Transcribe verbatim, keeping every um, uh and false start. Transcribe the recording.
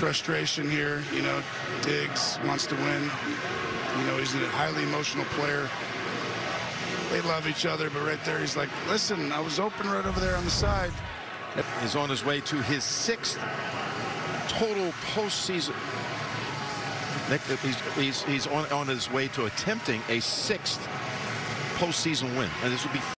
frustration here. You know, Diggs wants to win. You know, he's a highly emotional player. They love each other, but right there he's like, listen, I was open right over there on the side. Is on his way to his sixth total postseason. He's, he's, he's on, on his way to attempting a sixth postseason win. And this would be